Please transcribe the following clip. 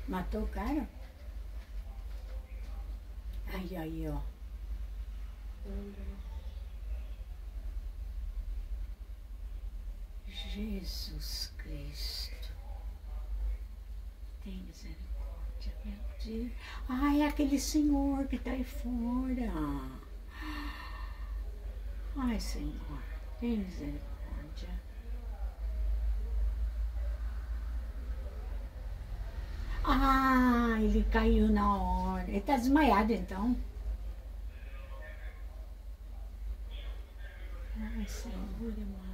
Matou o cara? Aí, ó. Jesus Cristo. Tem misericórdia, meu Deus. Ai, é aquele senhor que tá aí fora. Ai, Senhor, tem misericórdia. Ah, ele caiu na hora. Ele tá desmaiado, então. Ai, Senhor,